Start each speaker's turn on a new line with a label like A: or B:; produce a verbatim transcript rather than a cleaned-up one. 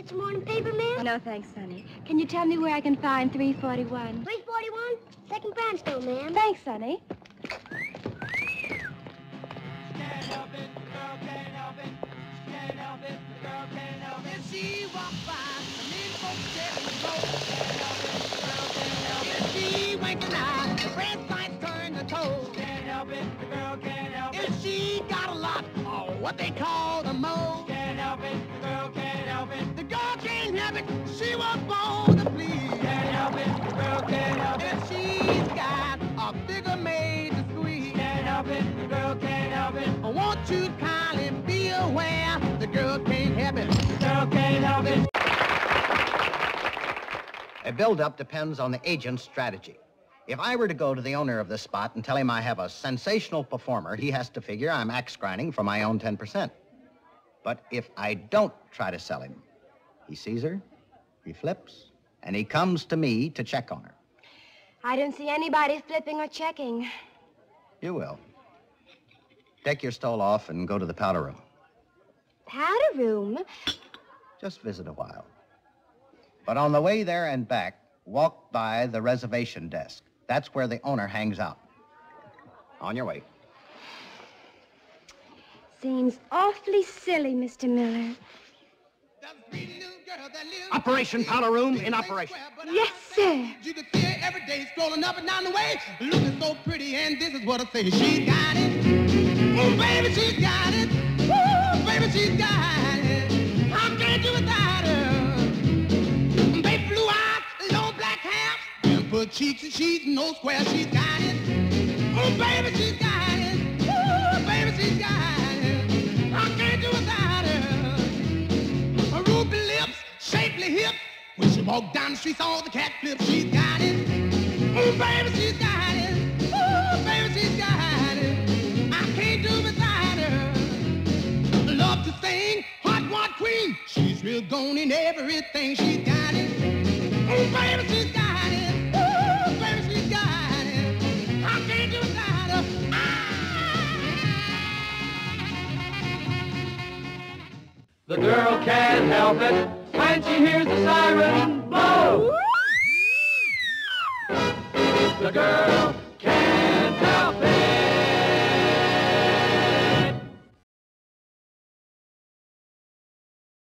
A: get some morning paper, ma'am?
B: Oh, no, thanks, Sonny. Can you tell me where I can find three forty-one?
A: three forty-one? Second brownstone, ma'am.
B: Thanks, Sonny.
C: Can't help it, the girl can't help it. Can't help it, the girl can't help it. If she walks by, the mean folks get in the boat. Can't help it, the girl can't help it. If she winking eye, the red lights turn to toes. Can't help it, the girl can't help it. If she got a lot, or what they call the mo. Can't help it, the girl can't help it. The girl can't help it, she was born to please. Can't help it, the girl can't help it. If she's got a figure made to squeeze. Can't help it, the girl can't help it. I want you to kindly be aware, the girl can't help it. The girl can't help it.
D: A build-up depends on the agent's strategy. If I were to go to the owner of the spot and tell him I have a sensational performer, he has to figure I'm axe grinding for my own ten percent. But if I don't try to sell him, he sees her, he flips, and he comes to me to check on her.
B: I don't see anybody flipping or checking.
D: You will. Take your stole off and go to the powder room.
B: Powder room?
D: Just visit a while. But on the way there and back, walk by the reservation desk. That's where the owner hangs out. On your way.
B: Seems awfully silly, Mister Miller.
D: Operation Powder Room in operation.
B: Yes, sir.
C: You can see her every day strolling up and down the way, looking so pretty, and this is what I say. She got it. Oh, baby, she got it. Oh, baby, she got it. How can you without her? Baby, blue eyes, long black hair, dimple cheeks and she's no square. She's got it. Oh, baby, she's got it. Oh, baby, she's got it. How can you without her? Her ruby lips, shapely hips. When she walked down the street, saw the cat flip. She's got it. Oh, baby, she's got it. Oh, baby, she's got it. I can't do without her. Love to sing, hot one queen. She's real gone in everything. She's got it. Oh, baby, she's got it. Oh, baby, she's got it. I can't do without her.
E: The girl can't help it when she hears the siren blow. The girl